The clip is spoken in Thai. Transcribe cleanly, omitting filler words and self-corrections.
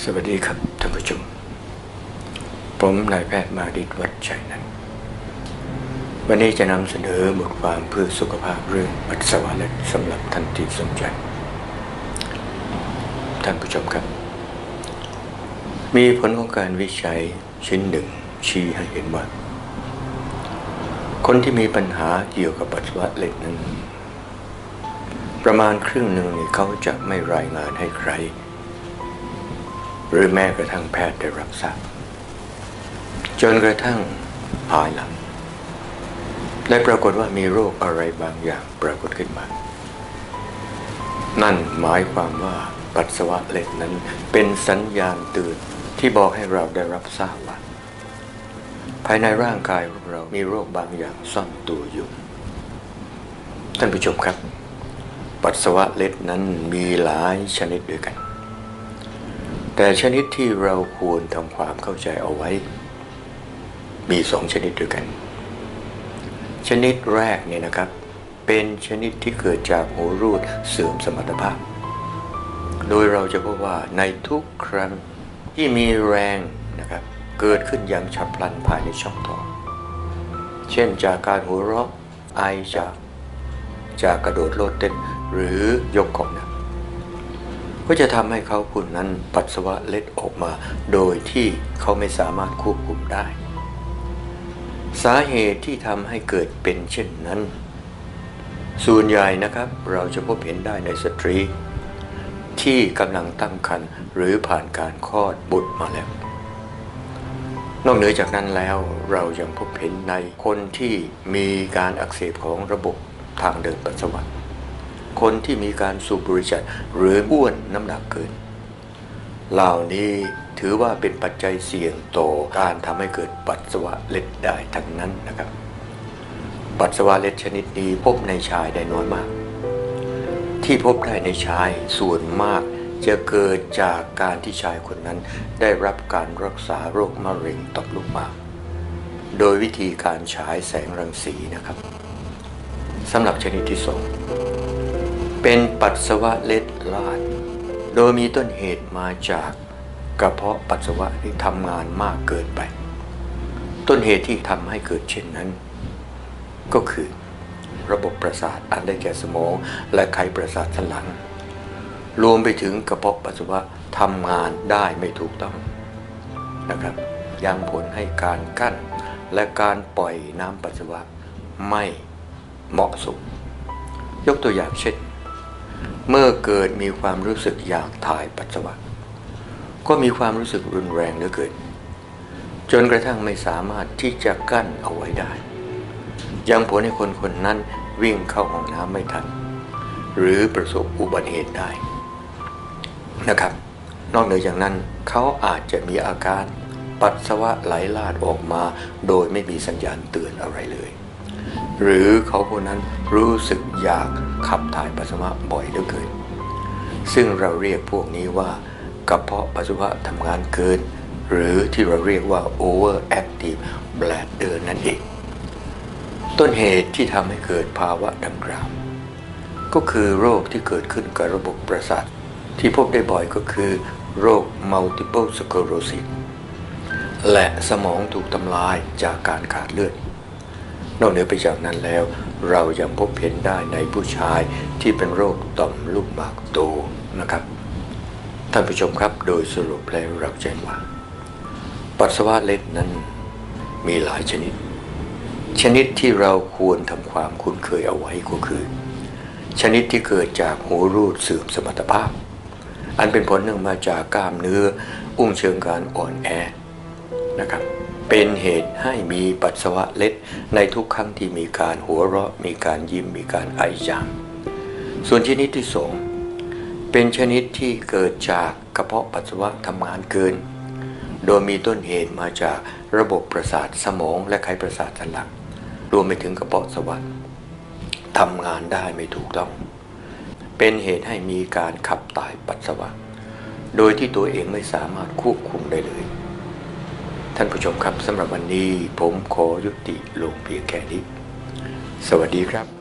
สวัสดีครับท่านผู้ชมผมนายแพทย์มาดิษฐ์วัชชัยนันท์วันนี้จะนำเสนอบทความเพื่อสุขภาพเรื่องปัสสาวะเล็ดสำหรับท่านที่สนใจท่านผู้ชมครับมีผลของการวิจัยชิ้นหนึ่งชี้ให้เห็นว่าคนที่มีปัญหาเกี่ยวกับปัสสาวะเล็ดนั้นประมาณครึ่งหนึ่งเขาจะไม่รายงานให้ใครหรือแม้กระทั่งแพทย์ได้รับทราบจนกระทั่งภายหลังได้ปรากฏว่ามีโรคอะไรบางอย่างปรากฏขึ้นมานั่นหมายความว่าปัสสาวะเล็ดนั้นเป็นสัญญาณเตือนที่บอกให้เราได้รับทราบว่าภายในร่างกายของเรามีโรคบางอย่างซ่อนตัวอยู่ท่านผู้ชมครับปัสสาวะเล็ดนั้นมีหลายชนิดด้วยกันแต่ชนิดที่เราควรทำความเข้าใจเอาไว้มี2ชนิดด้วยกันชนิดแรกเนี่ยนะครับเป็นชนิดที่เกิดจากหูรูดเสื่อมสมรรถภาพโดยเราจะพบว่าในทุกครั้งที่มีแรงนะครับเกิดขึ้นอย่างฉับพลันภายในช่องท้องเช่นจากการหัวเราะไอจากกระโดดโลดเต้นหรือยกของหนักก็จะทำให้เขาผู้นั้นปัสสาวะเล็ดออกมาโดยที่เขาไม่สามารถควบคุมได้สาเหตุที่ทำให้เกิดเป็นเช่นนั้นส่วนใหญ่นะครับเราจะพบเห็นได้ในสตรีที่กำลังตั้งครรภ์หรือผ่านการคลอดบุตรมาแล้วนอกเหนือจากนั้นแล้วเรายังพบเห็นในคนที่มีการอักเสบของระบบทางเดินปัสสาวะคนที่มีการสูบบุหรี่จัดหรืออ้วนน้ำหนักเกินเหล่านี้ถือว่าเป็นปัจจัยเสี่ยงต่อการทำให้เกิดปัสสาวะเล็ดได้ทั้งนั้นนะครับปัสสาวะเล็ดชนิดนี้พบในชายได้น้อยมากที่พบได้ในชายส่วนมากจะเกิดจากการที่ชายคนนั้นได้รับการรักษาโรคมะเร็งต่อมลูกหมากโดยวิธีการฉายแสงรังสีนะครับสำหรับชนิดที่2เป็นปัสสาวะเล็ดลาดโดยมีต้นเหตุมาจากกระเพาะปัสสาวะที่ทำงานมากเกินไปต้นเหตุที่ทำให้เกิดเช่นนั้นก็คือระบบประสาทอันได้แก่สมองและไขประสาทสันหลังรวมไปถึงกระเพาะปัสสาวะทำงานได้ไม่ถูกต้องนะครับยังผลให้การกั้นและการปล่อยน้ำปัสสาวะไม่เหมาะสมยกตัวอย่างเช่นเมื่อเกิดมีความรู้สึกอยากถ่ายปัสสาวะก็มีความรู้สึกรุนแรงเหลือเกินจนกระทั่งไม่สามารถที่จะกั้นเอาไว้ได้ยังผลให้คนคนนั้นวิ่งเข้าห้องน้ำไม่ทันหรือประสบอุบัติเหตุได้นะครับนอกเหนือจากนั้นเขาอาจจะมีอาการปัสสาวะไหลลาดออกมาโดยไม่มีสัญญาณเตือนอะไรเลยหรือเขาคนนั้นรู้สึกอยากขับถ่ายปัสสาวะบ่อยเหลือเกินซึ่งเราเรียกพวกนี้ว่ากระเพาะปัสสาวะทำงานเกินหรือที่เราเรียกว่า overactive bladder นั่นเองต้นเหตุที่ทำให้เกิดภาวะดังกล่าวก็คือโรคที่เกิดขึ้นกับระบบประสาทที่พบได้บ่อยก็คือโรค multiple sclerosis และสมองถูกทำลายจากการขาดเลือดนอกเหนือไปจากนั้นแล้วเรายังพบเห็นได้ในผู้ชายที่เป็นโรคต่อมลูกหมากโตนะครับท่านผู้ชมครับโดยสรุปแล้วเราจะเห็นว่าปัสสาวะเล็ดนั้นมีหลายชนิดที่เราควรทำความคุ้นเคยเอาไว้ก็คือชนิดที่เกิดจากหูรูดเสื่อมสมรรถภาพอันเป็นผลเนื่องมาจากกล้ามเนื้ออุ้งเชิงกรานอ่อนแอนะครับเป็นเหตุให้มีปัสสาวะเล็ดในทุกครั้งที่มีการหัวเราะมีการยิ้มมีการไอจามส่วนชนิดที่2เป็นชนิดที่เกิดจากกระเพาะปัสสาวะทำงานเกินโดยมีต้นเหตุมาจากระบบประสาทสมองและไขประสาทสันหลังรวมไปถึงกระเพาะปัสสาวะทำงานได้ไม่ถูกต้องเป็นเหตุให้มีการขับถ่ายปัสสาวะโดยที่ตัวเองไม่สามารถควบคุมได้เลยท่านผู้ชมครับสำหรับวันนี้ผมขอยุติลงเพียงแค่นี้สวัสดีครับ